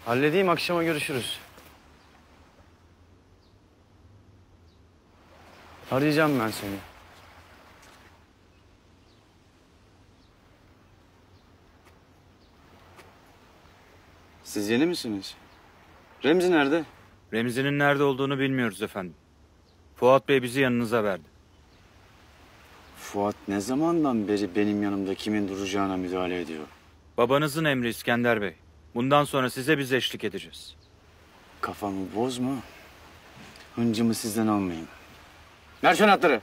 Halledeyim, akşama görüşürüz. Arayacağım ben seni. Siz yeni misiniz? Remzi nerede? Remzi'nin nerede olduğunu bilmiyoruz efendim. Fuat Bey bizi yanınıza verdi. Fuat ne zamandan beri benim yanımda kimin duracağına müdahale ediyor? Babanızın emri İskender Bey. Bundan sonra size biz eşlik edeceğiz. Kafamı bozma. Hıncımı sizden almayayım. Ver şu anahtarı.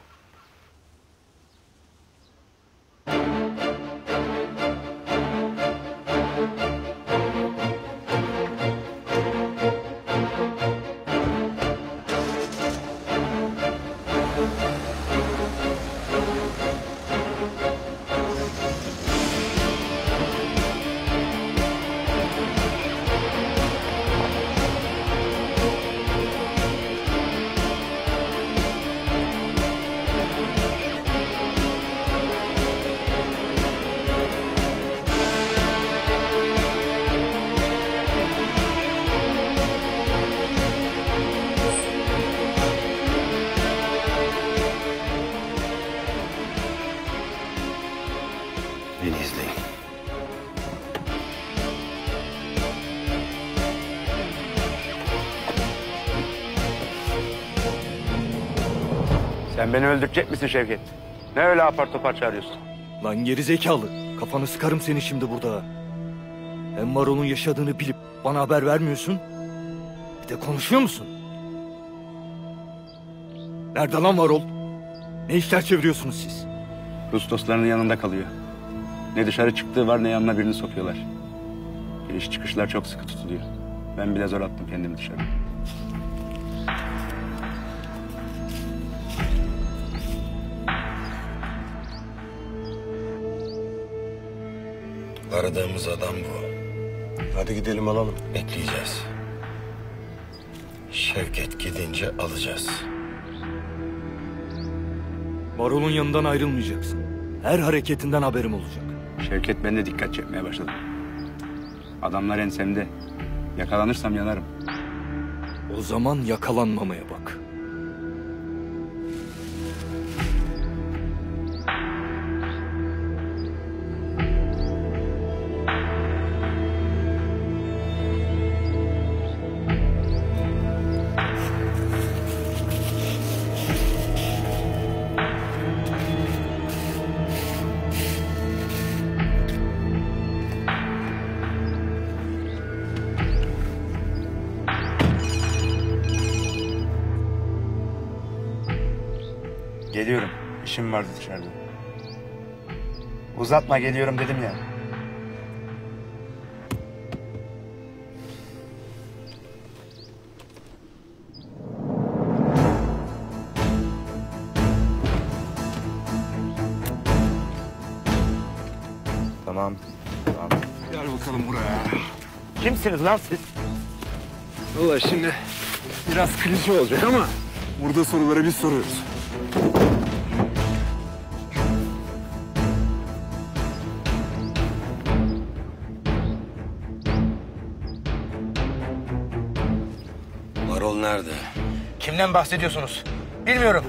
Beni izleyin. Sen beni öldürecek misin Şevket? Ne öyle apar topar çağırıyorsun? Lan gerizekalı. Kafanı sıkarım seni şimdi burada. Hem Marol'un yaşadığını bilip bana haber vermiyorsun. Bir de konuşuyor musun? Nerede lan Marol? Ne işler çeviriyorsunuz siz? Rus dostlarının yanında kalıyor. Ne dışarı çıktığı var ne yanına birini sokuyorlar. Giriş çıkışlar çok sıkı tutuluyor. Ben bile zor attım kendimi dışarı. Aradığımız adam bu. Hadi gidelim alalım. Bekleyeceğiz. Şevket gidince alacağız. Marol'un yanından ayrılmayacaksın. Her hareketinden haberim olacak. Şevket bende dikkat çekmeye başladı. Adamlar ensemde. Yakalanırsam yanarım. O zaman yakalanmamaya bak. Geliyorum. İşim vardı dışarıda. Uzatma, geliyorum dedim ya. Tamam. Tamam. Gel bakalım buraya. Kimsiniz lan siz? Vallahi şimdi biraz klişe olacak ama burada soruları biz soruyoruz. Marol nerede? Kimden bahsediyorsunuz? Bilmiyorum.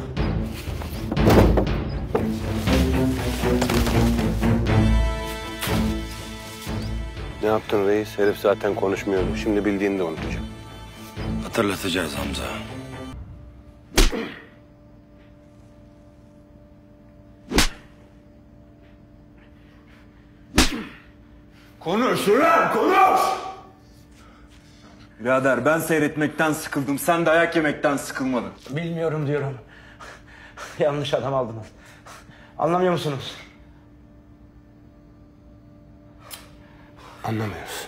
Ne yaptın reis? Herif zaten konuşmuyordu. Şimdi bildiğini de unutacak. Hatırlatacağız Hamza. Konuş ulan, konuş! Birader ben seyretmekten sıkıldım. Sen dayak yemekten sıkılmadın. Bilmiyorum diyorum. Yanlış adam aldınız. Anlamıyor musunuz? Anlamıyoruz.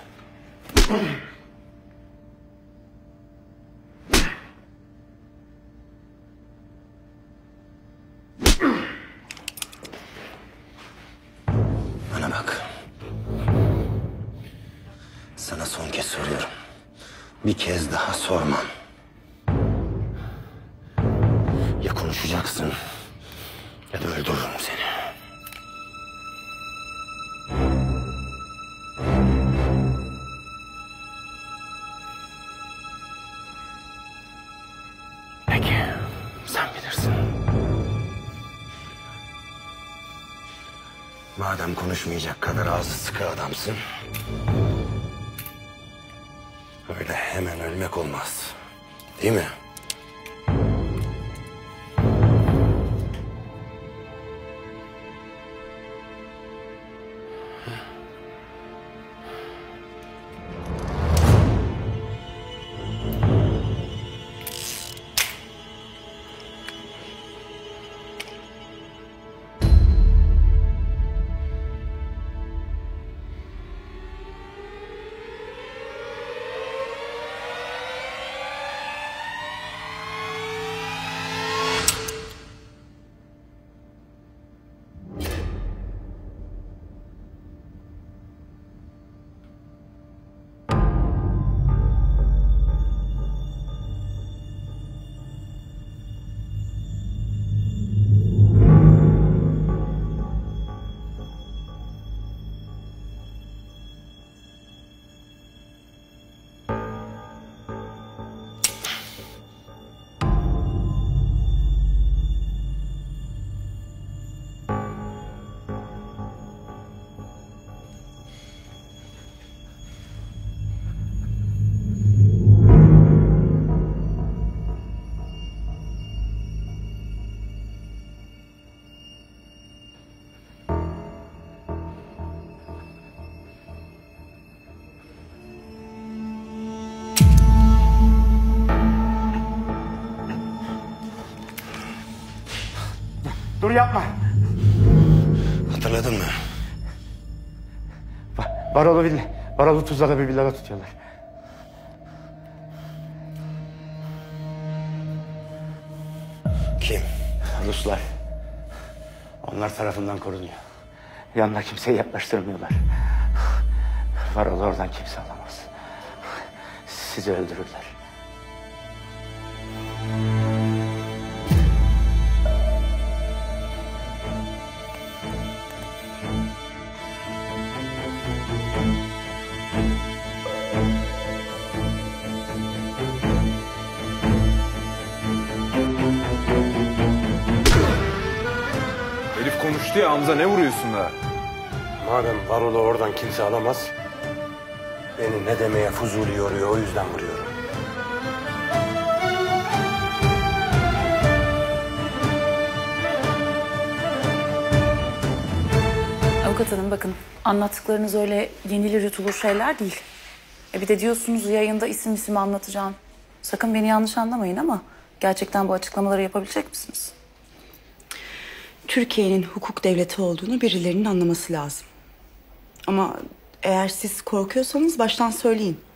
Bana bak. Sana son kez soruyorum. Bir kez daha sormam. Ya konuşacaksın ya da öldürürüm seni. Sen bilirsin. Madem konuşmayacak kadar ağzı sıkı adamsın, öyle hemen ölmek olmaz. Değil mi? Dur yapma. Hatırladın mı? Varolu Tuzla'da bir villada tutuyorlar. Kim? Ruslar. Onlar tarafından korunuyor. Yanına kimseyi yaklaştırmıyorlar. Varolu oradan kimse alamaz. Sizi öldürürler. Herif konuştu ya Hamza, ne vuruyorsun daha? Madem Varol'u oradan kimse alamaz, beni ne demeye Fuzuli yoruyor, o yüzden vuruyorum. Avukat hanım bakın, anlattıklarınız öyle yenilir yutulur şeyler değil. Bir de diyorsunuz yayında isim anlatacağım. Sakın beni yanlış anlamayın ama gerçekten bu açıklamaları yapabilecek misiniz? Türkiye'nin hukuk devleti olduğunu birilerinin anlaması lazım. Ama eğer siz korkuyorsanız baştan söyleyin.